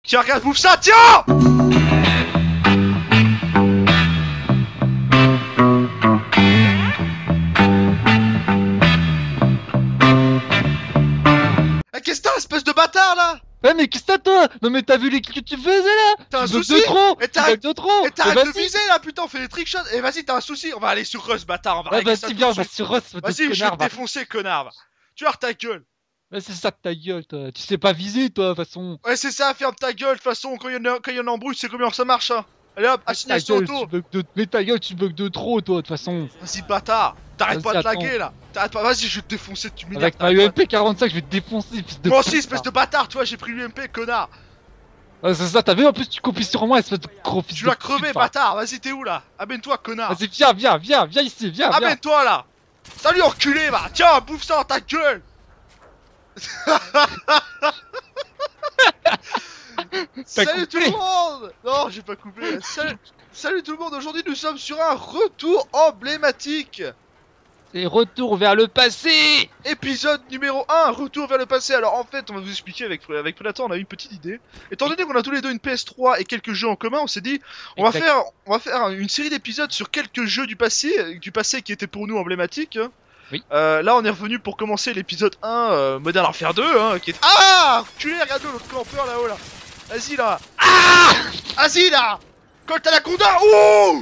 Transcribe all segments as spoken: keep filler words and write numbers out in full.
Tiens, regarde, bouffe ça, tiens! Eh, qu'est-ce que t'as, espèce de bâtard, là? Ouais, mais qu'est-ce que t'as, toi? Non, mais t'as vu les kills que tu faisais, là? T'as un Tu bugs souci? de trop! Et Tu t'arrêtes bugs de trop! Et t'arrêtes Mais de vas-y. viser, là, putain, on fait des trickshots! Et vas-y, t'as un souci, on va aller sur Rust, bâtard, on va Ouais, régler ça vas-y, tout viens, de on va suite. sur Rust, Vas-y, je vais connard, te va. défoncer, connard, va. Tu vas ta gueule. Ouais, c'est ça, ta gueule, toi. Tu sais pas viser, toi, de toute façon. Ouais, c'est ça, ferme ta gueule, de toute façon, quand il y en a, quand il y en a embrouille, c'est comment ça marche, hein. Allez hop, Ta assignation gueule, auto. tu bugs de... Mais ta gueule, tu bugs de trop, toi, de toute façon. Vas-y, bâtard. T'arrêtes pas Vas-y, de laguer, là. T'arrêtes pas, vas-y, je vais te défoncer, tu m'énerves. Avec ma U M P quarante-cinq, je vais te défoncer, fils de Moi pute, aussi, espèce de bâtard, tu vois, j'ai pris l'U M P, connard. Ouais, c'est ça, t'as vu, en plus, tu copies sur moi, espèce de gros fils Tu de vas pute, crever, va. bâtard. Vas-y, t'es où, là? Amène-toi, connard. Vas-y, viens, viens, viens, viens ici, viens, viens. Amène-toi, là. Salut, enculé, va. Tiens, bouffe ça dans ta gueule. Salut tout le monde. Non, j'ai pas coupé. Salut, salut tout le monde. Aujourd'hui, nous sommes sur un retour emblématique. Et retour vers le passé. Épisode numéro un, retour vers le passé. Alors en fait, on va vous expliquer avec, avec Predator, on a eu une petite idée. Étant donné qu'on a tous les deux une P S trois et quelques jeux en commun, on s'est dit, on va, faire, on va faire une série d'épisodes sur quelques jeux du passé, du passé qui étaient pour nous emblématiques. Oui. Euh, là, on est revenu pour commencer l'épisode un, euh, Modern Warfare deux, hein, qui est... Ah, tu es, regarde l'autre campeur là-haut, là. Vas-y, là. Ah, vas-y, là. Colte à la conda. Ouh.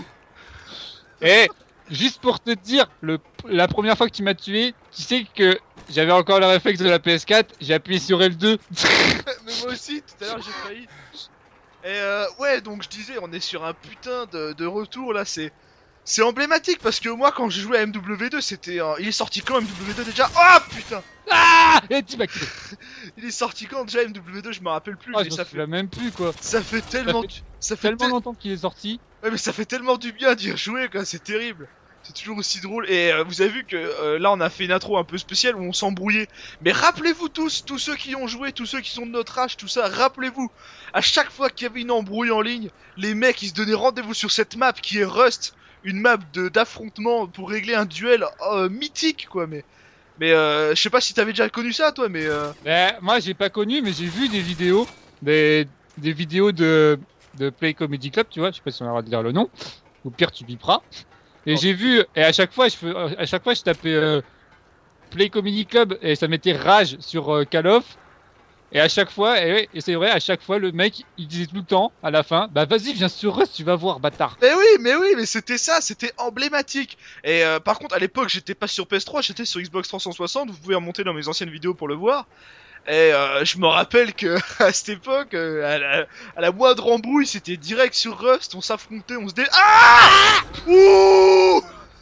Et juste pour te dire, le, la première fois que tu m'as tué, tu sais que j'avais encore le réflexe de la P S quatre, j'ai appuyé sur L deux. Mais moi aussi, tout à l'heure j'ai failli. Et euh, ouais, donc je disais, on est sur un putain de, de retour là, c'est c'est emblématique parce que moi quand je jouais à M W deux, c'était un... il est sorti quand M W deux déjà? Oh putain. Ah, et tu m'as killé. Il est sorti quand déjà M W deux, je me rappelle plus, Oh, mais je ça me fait même plus quoi. ça fait tellement fait du... ça fait Tellement te- longtemps qu'il est sorti. Ouais, mais ça fait tellement du bien d'y rejouer quoi, c'est terrible. C'est toujours aussi drôle. Et euh, vous avez vu que euh, là on a fait une intro un peu spéciale où on s'embrouillait. Mais rappelez-vous tous, tous ceux qui ont joué, tous ceux qui sont de notre âge, tout ça, rappelez-vous, à chaque fois qu'il y avait une embrouille en ligne, les mecs ils se donnaient rendez-vous sur cette map qui est Rust, une map de d'affrontement pour régler un duel euh, mythique quoi. Mais mais euh, je sais pas si t'avais déjà connu ça toi, mais euh... Mais moi j'ai pas connu, mais j'ai vu des vidéos, des, des vidéos de, de Play Comedy Club, tu vois, je sais pas si on a le droit de dire le nom, ou pire tu biperas. Et Oh. j'ai vu, et à chaque fois je, fais, à chaque fois, je tapais euh, Play Comedy Club et ça mettait rage sur euh, Call of. Et à chaque fois, et, ouais, et c'est vrai, à chaque fois le mec il disait tout le temps à la fin, bah vas-y viens sur Rust, tu vas voir bâtard. Mais oui, mais oui, mais c'était ça, c'était emblématique. Et euh, par contre, à l'époque, j'étais pas sur P S trois, j'étais sur Xbox trois cent soixante. Vous pouvez remonter dans mes anciennes vidéos pour le voir. Et euh, je me rappelle que à cette époque, euh, à, la, à la moindre embrouille, c'était direct sur Rust. On s'affrontait, on se dé... Ah Ouh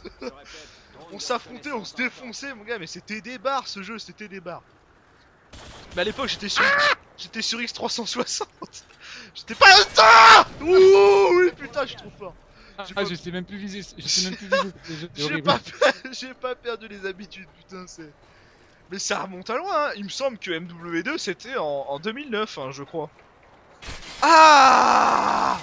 On s'affrontait, on se défonçait, mon gars. Mais c'était des barres, ce jeu, c'était des barres. Mais à l'époque, j'étais sur, j'étais sur X trois cent soixante. J'étais pas ça. Ouh, oui, putain, je suis trop fort. Ah, J'ai pas- je sais même plus viser, je sais même plus viser. c'est- c'est J'ai horrible. pas, per- j'ai pas perdu les habitudes, putain, c'est... Mais ça remonte à loin, hein. Il me semble que M W deux c'était en, en deux mille neuf, hein, je crois. Ah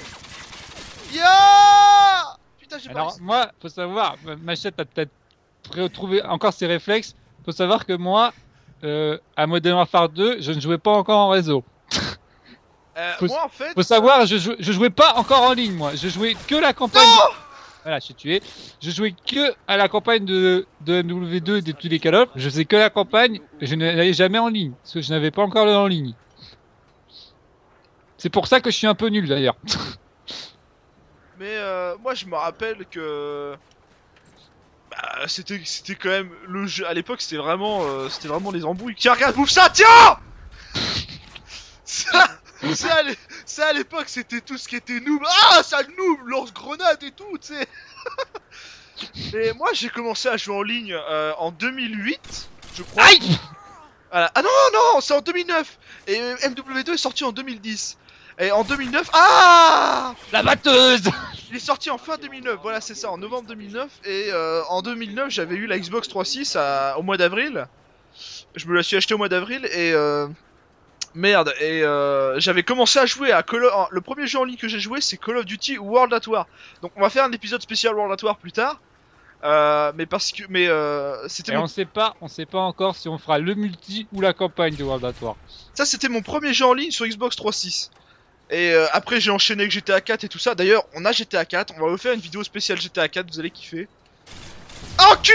Ya Putain, j'ai pas Alors réussi. moi, faut savoir, ma- Machette a peut-être retrouvé encore ses réflexes. Faut savoir que moi, euh, à Modern Warfare deux, je ne jouais pas encore en réseau. Euh, faut- moi, en fait... Faut savoir, je, jou- je jouais pas encore en ligne, moi. Je jouais que la campagne. Non Voilà, je suis tué. Je jouais que à la campagne de, de M W deux et de tous les Call of. Je faisais que la campagne. Je n'allais jamais en ligne parce que je n'avais pas encore le en ligne. C'est pour ça que je suis un peu nul d'ailleurs. Mais euh, moi, je me rappelle que... Bah, c'était c'était quand même le jeu... À l'époque, c'était vraiment... euh, c'était vraiment les embrouilles. Tiens, regarde, bouffe ça, tiens Ça, ça, à l'é- ça, à l'époque, c'était tout ce qui était noob. Ah, sale noob, lance-grenade et tout, tu sais. Et moi, j'ai commencé à jouer en ligne euh, en deux mille huit, je crois. Aïe! Voilà. Ah non, non, c'est en deux mille neuf. Et euh, M W deux est sorti en deux mille dix. Et en deux mille neuf... Ah La batteuse! Il est sorti en fin deux mille neuf, voilà, c'est ça, en novembre deux mille neuf. Et euh, en deux mille neuf, j'avais eu la Xbox trois cent six à- au mois d'avril. Je me la suis acheté au mois d'avril et... Euh... Merde, et euh, j'avais commencé à jouer à Call of... Le premier jeu en ligne que j'ai joué, c'est Call of Duty World at War. Donc on va faire un épisode spécial World at War plus tard. Euh, mais parce que... Mais euh, c'était Et mon... on sait pas, on sait pas encore si on fera le multi ou la campagne de World at War. Ça, c'était mon premier jeu en ligne sur Xbox trois cent six. Et euh, après j'ai enchaîné avec G T A quatre et tout ça. D'ailleurs on a G T A quatre, on va vous faire une vidéo spéciale G T A quatre, vous allez kiffer. Enculé.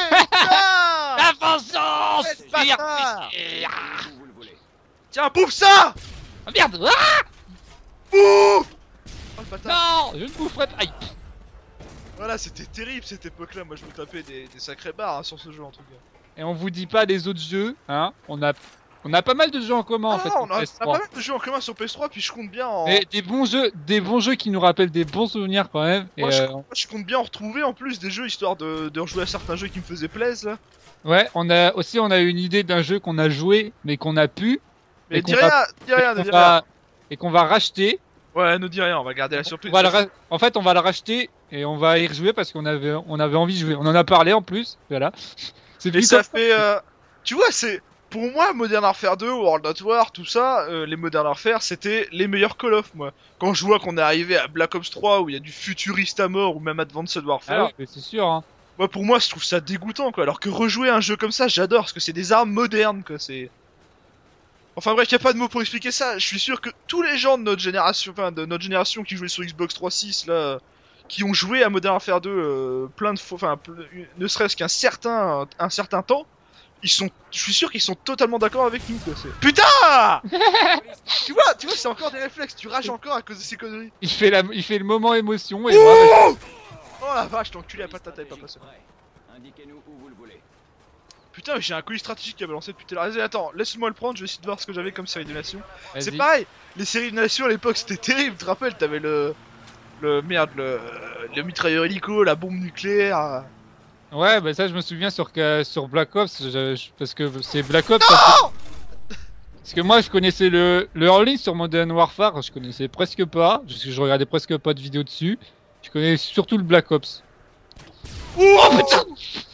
La vengeance! Ouais, bâtard. Ah, Tiens, bouffe ça. oh, merde! Ah Bouffe. Oh le bâtard. non! Je ne boufferai pas! Aïe. Voilà, c'était terrible cette époque-là. Moi je me tapais des, des sacrés barres hein, sur ce jeu en tout cas. Et on vous dit pas les autres jeux, hein? On a, on a pas mal de jeux en commun Ah, en fait. on, a, on a P S trois. pas mal de jeux en commun sur P S trois, puis je compte bien en. Et des bons jeux, des bons jeux qui nous rappellent des bons souvenirs quand même. Et Moi, je, euh, moi, je compte bien en retrouver en plus des jeux histoire de, de rejouer à certains jeux qui me faisaient plaisir là. ouais, on a aussi on a une idée d'un jeu qu'on a joué mais qu'on a pu Mais et dis qu'on rien, va, dis rien, et ne qu'on dis rien. va- et qu'on va racheter. Ouais, ne dis rien, on va garder la surprise. On va le ra- En fait, on va le racheter et on va y rejouer parce qu'on avait, on avait envie de jouer. On en a parlé en plus, voilà. C'est Et plus ça comme- fait. Euh... Tu vois, c'est. Pour moi, Modern Warfare deux, World at War, tout ça, euh, les Modern Warfare, c'était les meilleurs Call of, moi. Quand je vois qu'on est arrivé à Black Ops trois, où il y a du futuriste à mort, ou même Advanced Warfare, Ah ouais, mais c'est sûr. Hein. moi, pour moi, je trouve ça dégoûtant, quoi. Alors que rejouer un jeu comme ça, j'adore, parce que c'est des armes modernes, quoi. C'est. Enfin bref, y a pas de mots pour expliquer ça. Je suis sûr que tous les gens de notre génération, enfin de notre génération qui jouaient sur Xbox trois six là, qui ont joué à Modern Warfare deux euh, plein de fois, enfin ne serait-ce qu'un certain, un certain temps, ils sont, je suis sûr qu'ils sont totalement d'accord avec nous. Quoi, c'est... Putain. Tu vois, tu vois, c'est encore des réflexes. Tu rages encore à cause de ces conneries. Il fait la, il fait le moment émotion et Oh, voilà. oh la vache, t'as enculé à patate, t'avais pas passé. Indiquez-nous où vous le voulez. Putain, j'ai un colis stratégique qui avait lancé depuis tout à l'heure. Attends, laisse-moi le prendre, je vais essayer de voir ce que j'avais comme série d'animation. C'est Vas-y. pareil, les séries d'animation à l'époque c'était terrible, tu te rappelles, t'avais le. Le merde, le. Le mitrailleur hélico, la bombe nucléaire. Ouais, bah ça je me souviens sur que- sur Black Ops je- je- parce que c'est Black Ops. Parce que, parce que moi je connaissais le le Early sur Modern Warfare, je connaissais presque pas, parce que je regardais presque pas de vidéos dessus. Je connais surtout le Black Ops. Oh putain.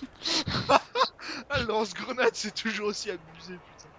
Ah, le lance-grenade, c'est toujours aussi abusé, putain.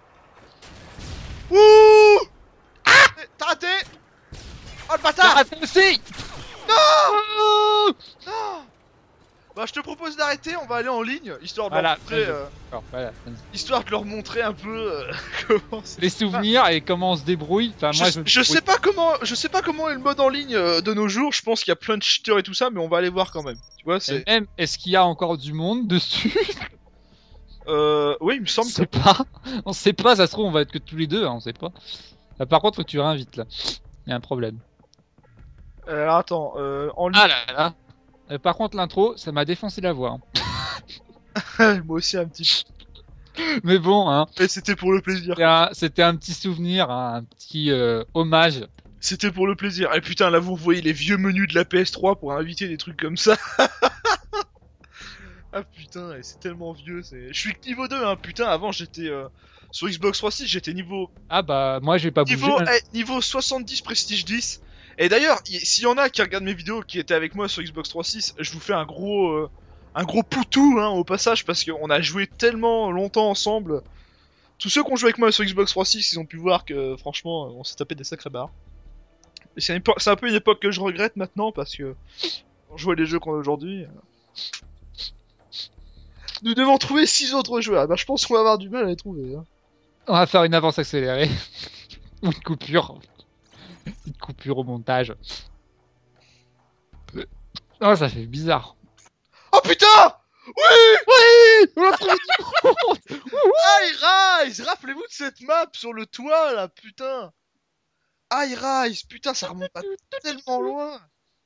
Ouh. Ah. T'as raté. Oh le bâtard. T'as raté aussi. Non. Non. Bah je te propose d'arrêter, on va aller en ligne, histoire de Voilà, leur montrer, vas-y. euh, Alors, voilà, vas-y. histoire de leur montrer un peu euh, comment c'est. Les souvenirs et comment on se débrouille. Enfin, moi, je, je, me je débrouille. sais pas comment, je sais pas comment est le mode en ligne euh, de nos jours. Je pense qu'il y a plein de cheaters et tout ça, mais on va aller voir quand même. Tu vois, Et c'est. même, est-ce qu'il y a encore du monde dessus? Euh, oui, il me On semble. sait pas. On sait pas. Ça se trouve, on va être que tous les deux. Hein, on sait pas. Euh, par contre, faut que tu réinvites là. Il y a un problème. Que... Euh, attends, euh, en ligne. Ah là là. Euh, par contre, l'intro, ça m'a défoncé la voix. hein. Moi aussi un petit. Mais bon, hein. Mais c'était pour le plaisir. C'était un, c'était un petit souvenir, hein, un petit euh, hommage. C'était pour le plaisir. Et putain, là vous voyez les vieux menus de la P S trois pour inviter des trucs comme ça. Ah putain, et c'est tellement vieux. C'est. Je suis que niveau deux, hein. Putain, avant j'étais euh, sur Xbox trois six, j'étais niveau Ah bah, moi, je vais pas bouger. Niveau, hein. eh, niveau soixante-dix Prestige dix. Et d'ailleurs, y- s'il y en a qui regardent mes vidéos, qui étaient avec moi sur Xbox trois six, je vous fais un gros, euh, un gros poutou hein, au passage parce qu'on a joué tellement longtemps ensemble. Tous ceux qui ont joué avec moi sur Xbox trois six, ils ont pu voir que franchement, on s'est tapé des sacrés barres. Et c'est, une épo- c'est un peu une époque que je regrette maintenant parce que on jouait les jeux qu'on a aujourd'hui. euh. Nous devons trouver six autres joueurs. Bah, je pense qu'on va avoir du mal à les trouver. Hein. On va faire une avance accélérée. Ou une coupure. Une coupure au montage. Oh, ça fait bizarre. Oh putain! Oui! Oui, on a trouvé du monde. High Rise! Rappelez-vous de cette map sur le toit là, putain! High Rise! Putain, ça remonte pas tellement loin!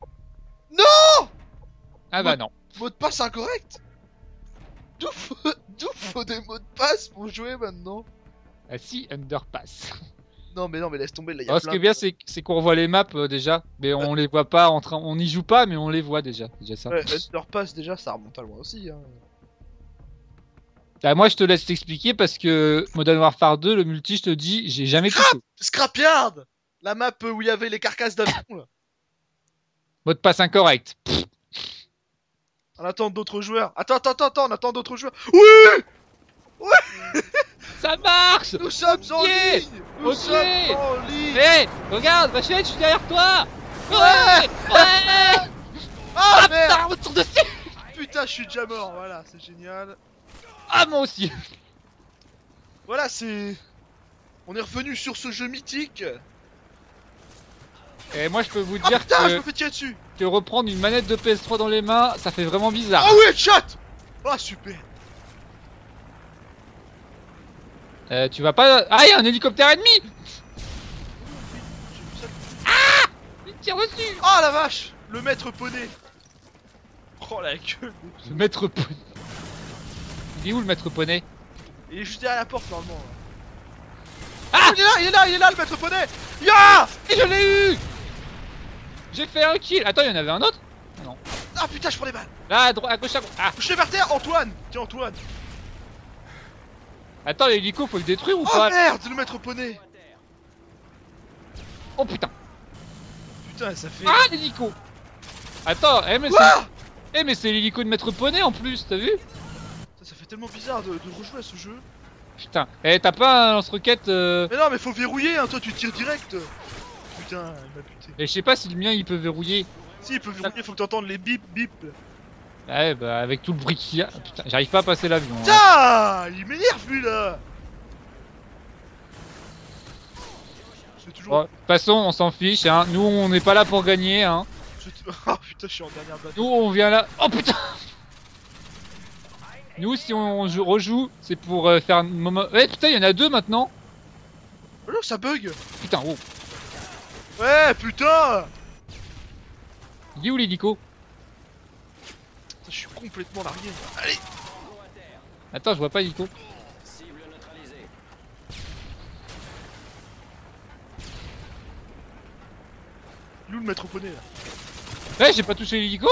Ah bah non. Mot de passe incorrect? D'où faut, d'où faut des mots de passe pour jouer maintenant? Ah si, underpass. Non, mais non, mais laisse tomber là, y a Alors, ce plein qui est de- bien, c'est c'est qu'on voit les maps euh, déjà, mais on les voit pas en train. On n'y joue pas, mais on les voit déjà. Déjà ça. Ouais, Underpass déjà, ça remonte à loin aussi. Hein. Ah, moi, je te laisse t'expliquer parce que Modern Warfare deux, le multi, je te dis, j'ai jamais touché. Scrapyard! La map où il y avait les carcasses d'avion là. Mot de passe incorrect. On attend d'autres joueurs. Attends, attends, attends, attends, on attend d'autres joueurs. Oui! Ça marche. Nous sommes en Ok. ligne! Nous Ok. sommes en ligne! Hé, regarde, ma chaîne, je suis derrière toi. Ouais, ouais. Ah Ah merde! putain, retour dessus. Putain, je suis déjà mort, voilà, c'est génial. Ah moi aussi. Voilà, c'est... On est revenu sur ce jeu mythique. Et moi je peux vous Ah dire putain, je que, me fais tirer dessus. que reprendre une manette de P S trois dans les mains, ça fait vraiment bizarre. Ah oui, chat. Ah super. Euh, tu vas pas... Ah, y'a un hélicoptère ennemi. J'ai vu ça. Il tire dessus. Ah la vache. Le maître poney. Oh la gueule. Le maître poney. Il est où le maître poney? Il est juste derrière la porte normalement. Ah, il est là, il est là, il est là le maître poney. Ya. et je l'ai eu. J'ai fait un kill. Attends, il y en avait un autre? Ah putain, je prends les balles. Là, à droite, à gauche, à gauche. Ah, Je l'ai par terre, Antoine. Tiens Antoine. attends, l'hélico, faut le détruire ou Oh pas? merde, le maître poney. Oh putain. Putain, ça fait. Ah, l'hélico. Attends, eh mais Ouah. c'est... Eh mais c'est l'hélico de maître poney en plus, t'as vu? Ça, ça fait tellement bizarre de, de rejouer à ce jeu. Putain. Eh, t'as pas un lance-roquette euh... Mais non, mais faut verrouiller, hein, toi tu tires direct. Putain, il m'a buté. Et je sais pas si le mien il peut verrouiller. Si, il peut verrouiller, faut que t'entendes les bip bip. Ouais, bah avec tout le bruit qu'il y a. Putain, j'arrive pas à passer l'avion. hein. Putain, il m'énerve lui là. C'est toujours. Bon, de toute façon, on s'en fiche, hein. Nous, on n'est pas là pour gagner, hein. c'est- Ah putain, je suis en dernière batte. Nous, on vient là. Oh putain. Nous, si on joue- rejoue, c'est pour euh, faire un moment. Eh putain, il y en a deux maintenant. Oh non, ça bug. Putain, oh. Ouais, putain. Il est où l'hélico? Putain, je suis complètement largué. Allez. Attends, je vois pas l'hélico. Cible neutralisée. Il est où le maître poney là? Eh, j'ai pas touché l'hélico.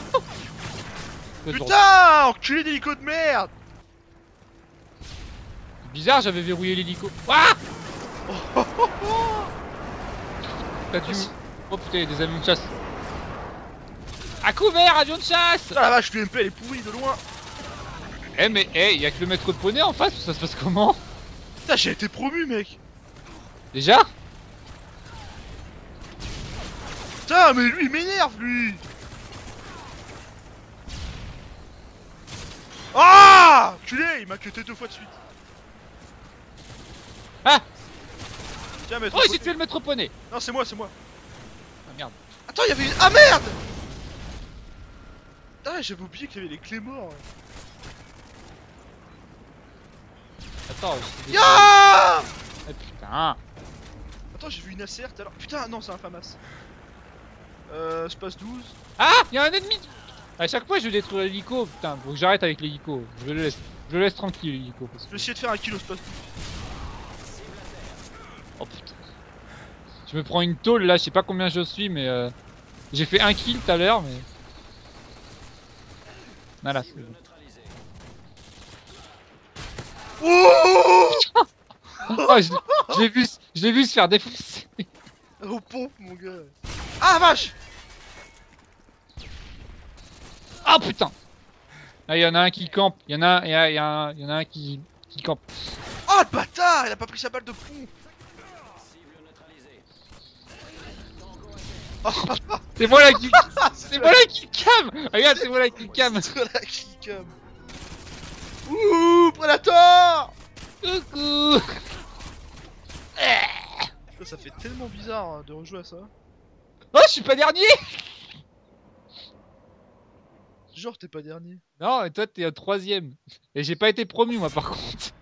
Putain, enculé d'hélico de merde. Bizarre, j'avais verrouillé l'hélico. Ah. T'as dû... Oh putain, il y a des avions de chasse. À couvert, avion de chasse. Putain, la vache, l'U M P elle est pourrie de loin. Eh mais, eh, y'a que le maître poney en face, ça se passe comment? Putain, j'ai été promu, mec. Déjà? Putain, mais lui, il m'énerve, lui. Ah, enculé, il m'a cuté deux fois de suite. Ah. Tiens, maître Oh, poney. j'ai tué le maître poney. Non, c'est moi, c'est moi. Ah merde. Attends, il y avait une... Ah merde. Ah, j'avais oublié qu'il y avait les clés morts. Attends, je Ya. Ah putain. Attends, j'ai vu une A C R tout à l'heure. Putain, non, c'est un FAMAS. Euh, space douze. Ah, y'a un ennemi. À chaque fois, je vais détruire l'hélico. Putain, faut que j'arrête avec l'hélico. Je le laisse, je le laisse tranquille l'hélico. Parce Je que... vais essayer de faire un kill au space douze. Oh putain. Je me prends une tôle là, je sais pas combien je suis, mais euh... j'ai fait un kill tout à l'heure, mais. Voilà, c'est bon. Oh. Oh, je je l'ai vu, je l'ai vu se faire défoncer. Au pompe, mon gars. Ah, vache. Ah putain. Là, il y en a un qui campe. Il y en a, il y, a, il y, a un- il y en a un qui, qui campe. Oh, le bâtard, il a pas pris sa balle de pompe. C'est moi là qui, c'est moi là qui cam. Regarde, c'est moi là qui cam. C'est la kick-cam. Ouh, Predator. Coucou. Ça, ça fait tellement bizarre hein, de rejouer à ça. Oh, je suis pas dernier. Genre, t'es pas dernier. Non, et toi t'es un troisième. Et j'ai pas été promu moi par contre.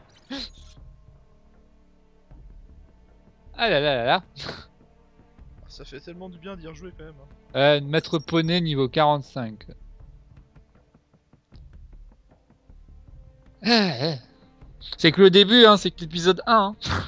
Ah là là là là. Ça fait tellement du bien d'y rejouer quand même. Hein. Euh, maître poney niveau quarante-cinq. Ah, ah. C'est que le début, hein, c'est que l'épisode un. Hein.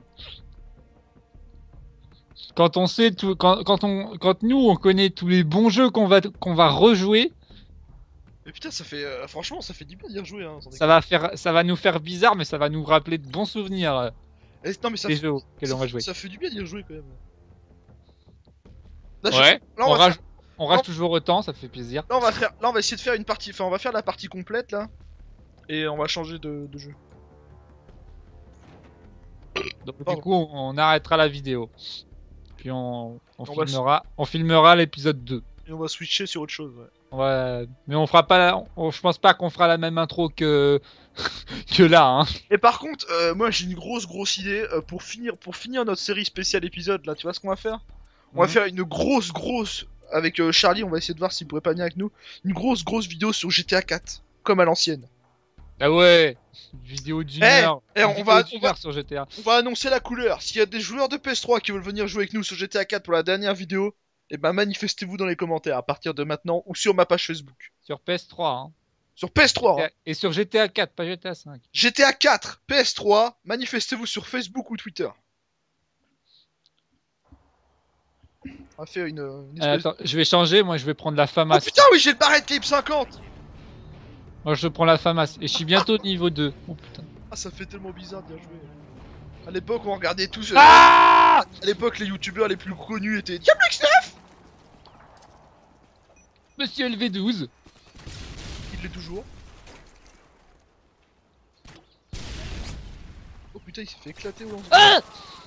Quand on sait tout, quand, quand on, quand nous on connaît tous les bons jeux qu'on va, qu'on va rejouer, Mais putain, ça fait. Euh, franchement, ça fait du bien d'y rejouer. Hein, sans ça va faire, ça va nous faire bizarre, mais ça va nous rappeler de bons souvenirs euh, déconner. Eh, non, mais ça, des fait- jeux auxquels ça, on va jouer. ça fait du bien d'y rejouer quand même. Là, je- Ouais. là, On on, va rage, faire- on rage Non. toujours autant, ça fait plaisir. là, on va faire. Là, on va essayer de faire une partie. Enfin, on va faire la partie complète là. Et on va changer de, de jeu. Donc Pardon. du coup, on, on arrêtera la vidéo. Puis on, on, On va filmera, on filmera l'épisode deux. Et on va switcher sur autre chose. Ouais. On va... Mais on fera pas la... on- je pense pas qu'on fera la même intro que que là hein. Et par contre, euh, moi j'ai une grosse grosse idée euh, pour finir pour finir notre série spéciale épisode là. Tu vois ce qu'on va faire? On va Mhm. faire une grosse, grosse. Avec euh, Charlie, on va essayer de voir s'il pourrait pas venir avec nous. Une grosse, grosse vidéo sur G T A quatre. Comme à l'ancienne. Ah ouais, une vidéo d'une Eh, heure. eh, Une on vidéo va- d'une on va- heure sur G T A. On va annoncer la couleur. S'il y a des joueurs de P S trois qui veulent venir jouer avec nous sur G T A quatre pour la dernière vidéo, eh ben manifestez-vous dans les commentaires à partir de maintenant ou sur ma page Facebook. Sur P S trois, hein. Sur P S trois, hein. Et sur G T A quatre, pas G T A cinq. G T A quatre, P S trois, manifestez-vous sur Facebook ou Twitter. On va faire une, une Euh, espèce... attends, je vais changer, moi je vais prendre la Oh FAMAS. putain, oui, j'ai le barrette Cape cinquante. Moi je prends la FAMAS et je suis bientôt niveau deux. Oh putain. Ah, ça fait tellement bizarre de bien jouer. À l'époque, on regardait tous... euh, Ah à l'époque, les youtubeurs les plus connus étaient Diablo X neuf. Monsieur L V douze. Il l'est toujours. Oh putain, il s'est fait éclater au lance. Ah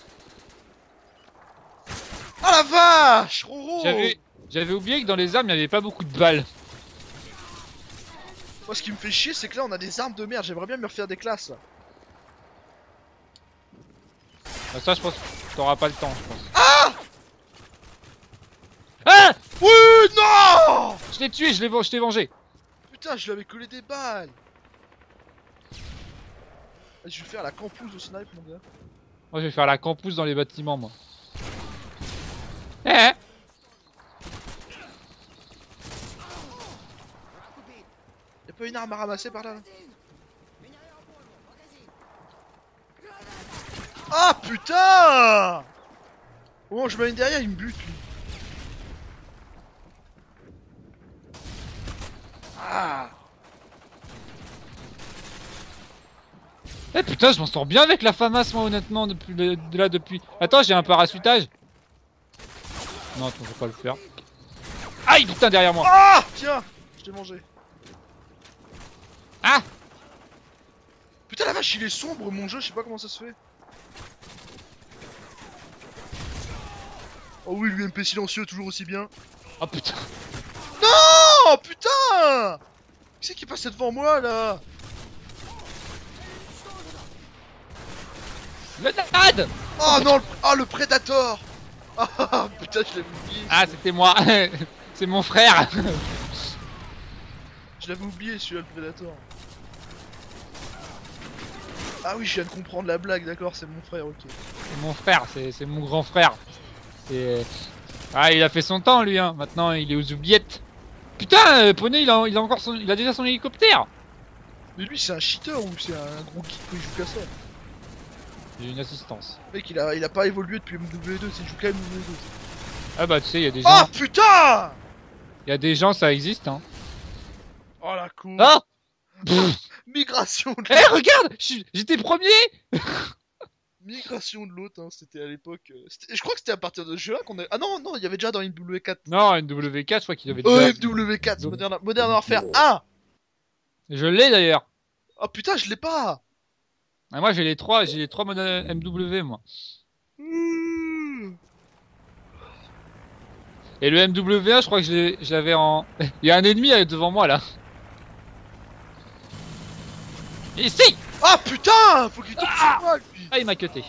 Ah la vache, Roro. J'avais j'avais oublié que dans les armes il n'y avait pas beaucoup de balles. Moi, ce qui me fait chier, c'est que là, on a des armes de merde. J'aimerais bien me refaire des classes. Là. Bah, ça je pense que t'auras pas le temps je pense. Ah Ah Oui, non. Je l'ai tué, je l'ai ven- je t'ai vengé. Putain, je lui avais collé des balles. Je vais faire la campouze au snipe, mon gars. Moi je vais faire la campus dans les bâtiments moi. Eh Y'a pas une arme à ramasser par là, là. Ah putain. Au moment où je me mets derrière, il me bute lui. Ah. Eh putain, je m'en sors bien avec la FAMAS moi honnêtement depuis le, de là depuis. Attends, j'ai un parachutage. Non, attends, je vais pas le faire. Aïe putain derrière moi. Ah. Tiens, je t'ai mangé. Ah Putain la vache, il est sombre mon jeu, je sais pas comment ça se fait. Oh oui, l'U M P silencieux, toujours aussi bien. Oh putain. Oh putain. Qui c'est qui est passé devant moi là? Le dad. Oh non, le... Ah, le Predator. Ah putain, je l'avais oublié. Ah c'était moi. C'est mon frère. Je l'avais oublié celui-là, le Predator. Ah oui, je viens de comprendre la blague, d'accord, c'est mon frère, ok. C'est mon frère, c'est c'est mon grand frère. C'est... Ah il a fait son temps lui hein. Maintenant il est aux oubliettes. Putain, euh, Poney il a, il a encore son, il a déjà son hélicoptère. Mais lui, c'est un cheater ou c'est un gros geek qui joue qu'à ça? J'ai une assistance. Le mec, il a, il a pas évolué depuis M W deux, c'est joue quand même M W deux. Ah bah tu sais, il y a des gens, Oh putain. il y a des gens ça existe hein. Oh la cour. Ah Pff. Migration de Eh l'autre. regarde, je suis- j'étais premier. Migration de l'autre, hein, c'était à l'époque. euh, c'était- Je crois que c'était à partir de ce jeu-là qu'on a. Ah non, non, il y avait déjà dans M W quatre. Non, N W quatre, je crois qu'il avait Oh, déjà. M W quatre, Donc- Modern, Modern Warfare un. Je l'ai d'ailleurs. Oh putain, je l'ai pas. Ah, moi j'ai les trois, j'ai les trois modèles M W moi. Mmh. Et le M W un, je crois que je l'ai- je l'avais en. Il y a un ennemi euh, devant moi là. Ici. Ah putain, faut qu'il tombe sur moi lui. Ah il m'a cuté.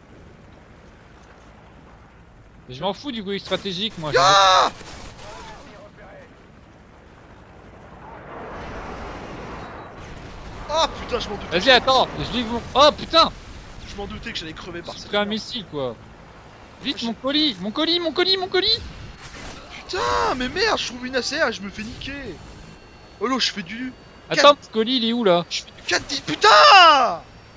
Je m'en fous du coup stratégique moi. Ah. Ah putain, je m'en doutais. Vas-y attends, je livre mon. Oh putain. Je m'en doutais que j'allais crever par J'ai cette pris un merde. missile quoi. Vite mon colis, mon colis, mon colis, mon colis. Putain, mais merde, je trouve une A C R et je me fais niquer. Oh là, je fais du. Attends, mon colis il est où là? Je fais du quatre dix. Putain.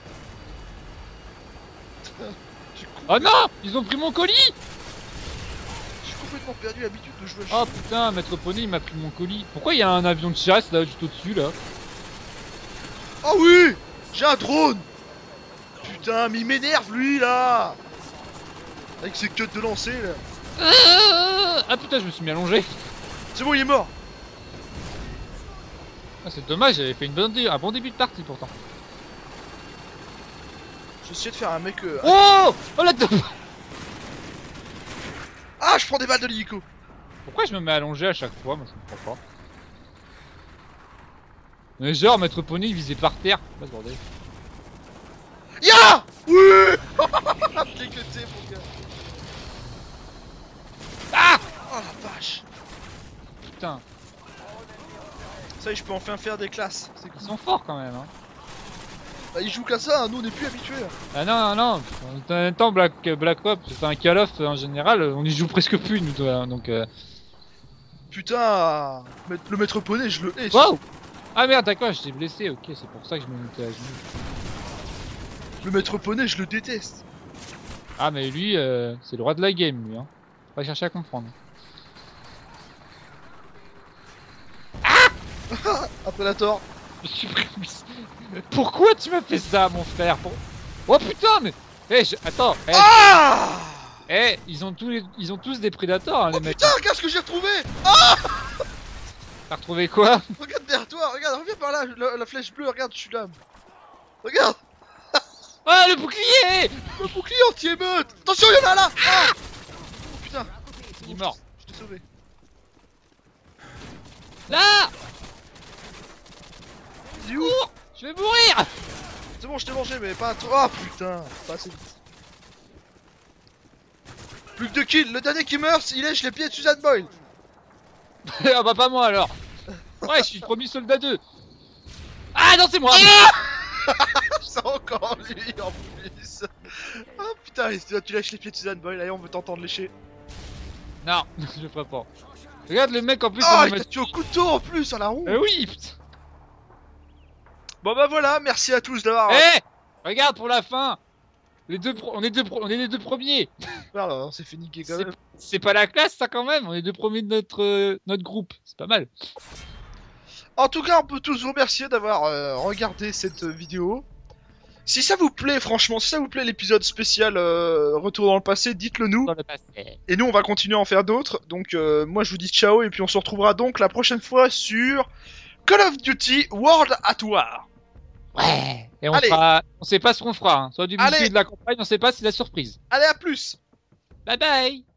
J'ai com- Oh non, ils ont pris mon colis. j'ai complètement perdu l'habitude de jouer à Oh putain, Maître Poney il m'a pris mon colis. Pourquoi il y a un avion de chasse là juste au-dessus là? Oh oui, j'ai un drone. Putain, mais il m'énerve lui là. Avec ses cuts de lancer là. Ah putain, je me suis mis allongé. C'est bon, il est mort. Ah, c'est dommage, j'avais fait une bonne dé- un bon début de partie pourtant. J'ai essayé de faire un mec. euh, Oh Oh là Ah, je prends des balles de l'hélico. Pourquoi je me mets allongé à chaque fois? Moi je comprends pas. Mais genre, Maître Poney il visait par terre. Pas ce bordel. Ya. Oui. Je l'ai cuté, mon gars. putain. Ça y est, je peux enfin faire des classes. C'est Ils cool. sont forts quand même. Hein. Bah, ils jouent qu'à ça, hein. Nous on est plus habitués. Ah non, non, non. En même temps, Black, Black Ops, c'est un Call of en général, on y joue presque plus, nous, toi, donc. Euh... Putain, mais- le maître poney, je le hais. Wow! Ah merde, d'accord, je t'ai blessé, ok, c'est pour ça que je me mettais à genoux. Le maître poney, je le déteste. Ah, mais lui, euh, c'est le roi de la game, lui, hein. Faut pas chercher à comprendre. Un prédateur. Je suis pris. Pourquoi tu m'as fait ça, mon frère? Pour- Oh putain, mais. Eh, je- attends, eh, Ah eh, ils ont tous les... ils ont tous des prédateurs, hein, les Oh mecs. putain, regarde ce que j'ai retrouvé. T'as retrouvé quoi? Regarde derrière toi, regarde, reviens par là, la, la flèche bleue, regarde, je suis là. Regarde, Ah, le bouclier! le bouclier anti-émeute. Attention, il y en a là. Ah oh putain, Il est mort. je t'ai sauvé. Là! Il est où? Cours! Je vais mourir! C'est bon, je t'ai mangé, mais pas trop. Ah putain, pas assez vite. Plus que deux kills, le dernier qui meurt, il lèche les pieds de Suzanne Boyle. Ah bah pas moi alors. Ouais, je suis le premier soldat deux. Ah non, c'est moi! C'est encore lui en plus. Ah putain, et tu lèches les pieds de Suzanne Boyle, allez, on veut t'entendre lécher. Non, je le ferai pas. Regarde le mec en plus. Ah, on il va t'a mettre- tué au couteau en plus, à la roue. Eh oui, putain. Bon bah voilà, merci à tous d'avoir. Eh! Regarde pour la fin! Les deux pro- on, est deux pro- on est les deux premiers! Voilà, on s'est fait niquer quand C'est même. c'est pas la classe ça quand même, on est deux premiers de notre, euh, notre groupe, c'est pas mal. En tout cas, on peut tous vous remercier d'avoir euh, regardé cette euh, vidéo. Si ça vous plaît, franchement, si ça vous plaît l'épisode spécial euh, Retour dans le passé, dites-le nous. Dans le passé. Et nous, on va continuer à en faire d'autres. Donc, euh, moi, je vous dis ciao. Et puis, on se retrouvera donc la prochaine fois sur Call of Duty World at War. Ouais! Et on Allez. fera. On sait pas ce qu'on fera, hein. Soit du Allez. multi de la campagne, on sait pas si c'est la surprise. Allez, à plus. Bye bye!